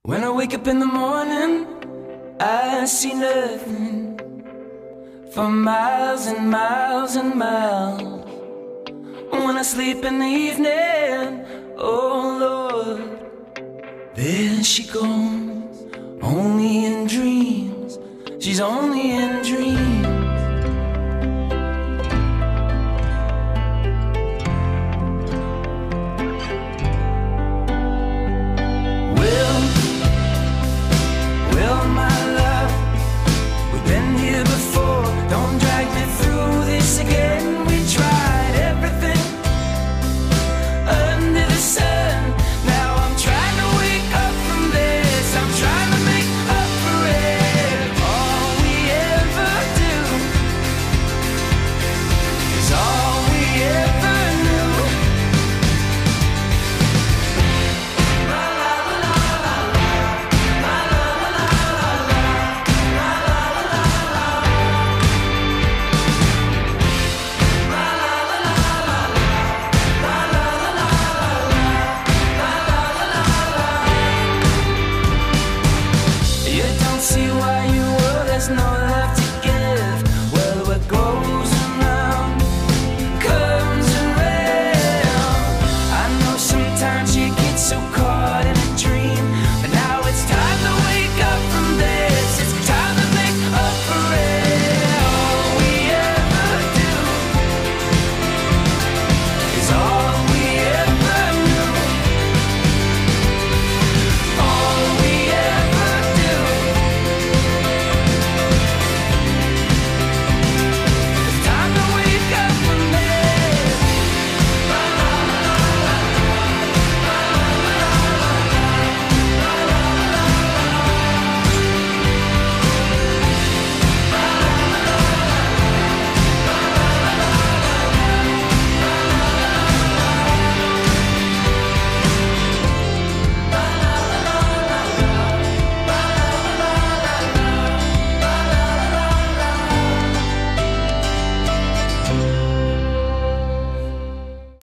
When I wake up in the morning, I see nothing for miles and miles and miles. When I sleep in the evening, oh Lord, there she goes, only in dreams. She's only in dreams.